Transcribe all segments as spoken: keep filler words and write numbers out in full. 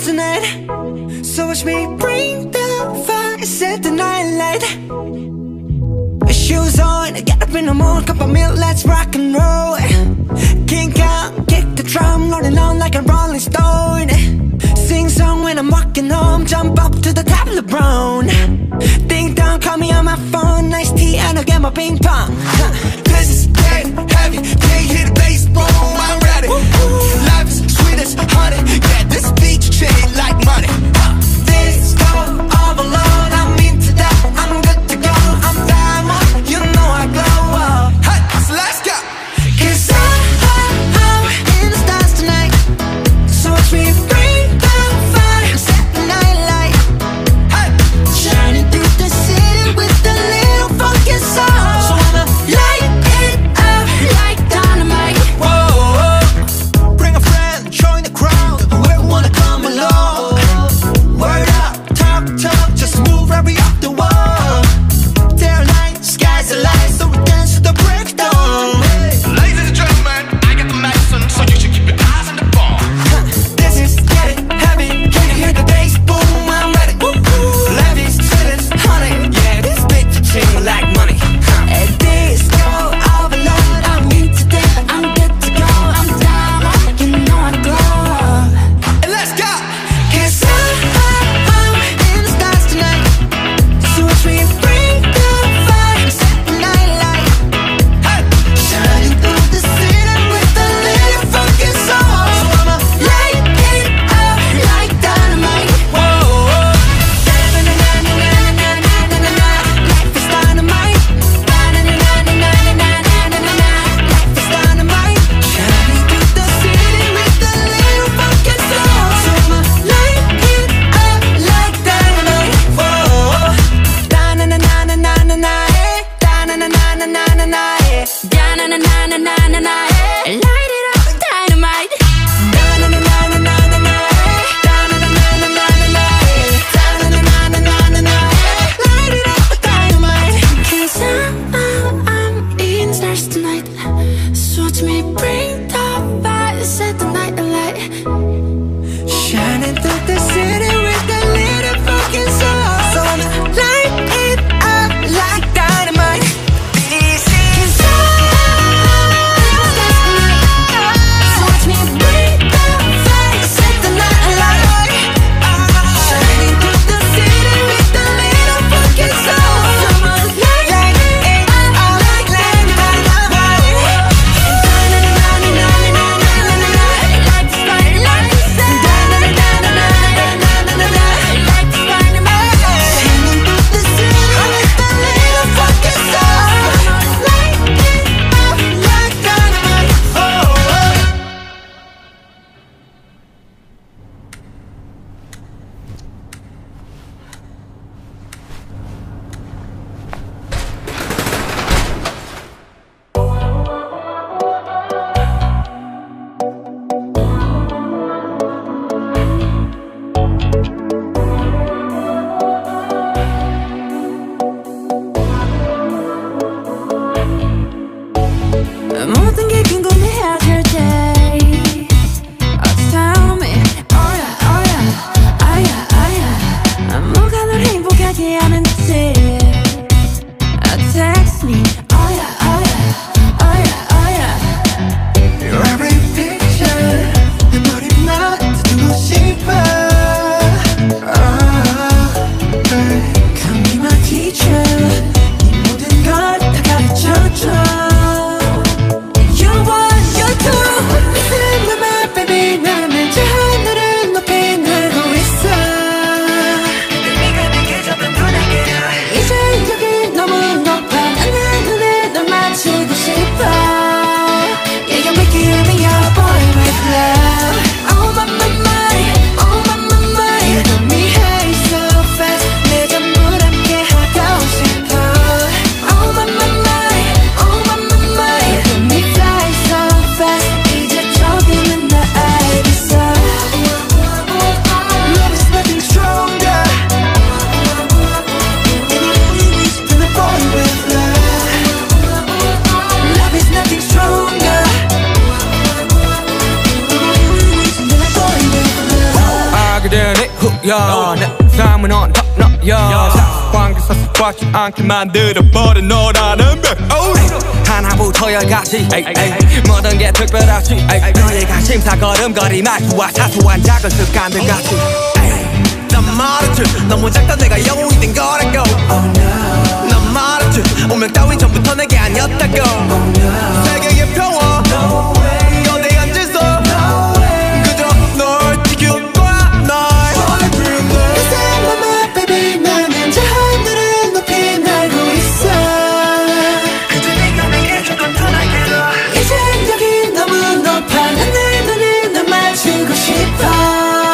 tonight. So watch me bring the fire, set the night light. Shoes on, get up in the morning, cup of milk, let's rock and roll. Kink out, kick the drum, rolling on like a rolling stone. Sing song when I'm walking home, jump up to the top of the brown. Ding dong, call me on my phone, nice tea and I'll get my ping pong. This is dead heavy, can't hit the bass, boom, I'm ready. Life is sweet as honey, yeah, this beat chain like money. This go all alone, I'm into that, I'm good to go. I'm diamond, you know I glow up. Hey, so let's go. Cause I, I, I'm in the stars tonight. So watch me bring the fire, set the night light. Hey, Shining through the city with a little funky soul. So I'ma light it up like dynamite. yeah. 내 삶은 on top, no, yeah. 사관계서 습관치 않게 만들어버린 너라는 백 하나부터 열까지 모든 게 특별하지 너의 관심사 걸음걸이 말투와 사소한 작은 습관들 같이 난 말했지 너무 작다 내가 영웅이 된 거라고 oh, no. 난 말했지 운명 따윈 전부터 내게 아니었다고 oh, no. 세계의 평화 no way. 거대한 질서 no way. 그저 널 지킬 거야 날 Cause I'm on my baby 나는 저 하늘을 높이 날고 있어 그저 네가 내게 조금 더 날개로 이젠 여기 너무 높아 난 내 눈을 널 맞추고 싶어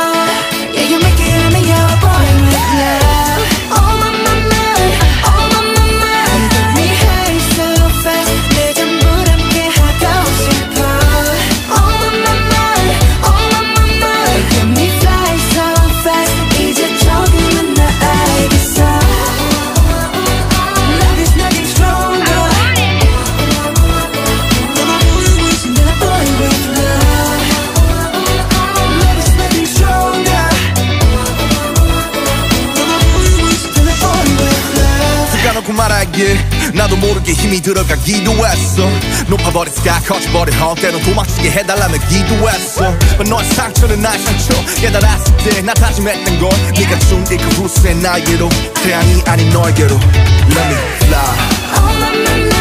말하길 나도 모르게 힘이 들어가기도 했어 높아버린 스카 커져버린 헛 때론 도망치게 해달라며 기도했어 너의 상처는 나의 상처 깨달았을 때 나 다짐했던 건 네가 준 이 그 후세 나에게로 태양이 아닌 너에게로 Let me fly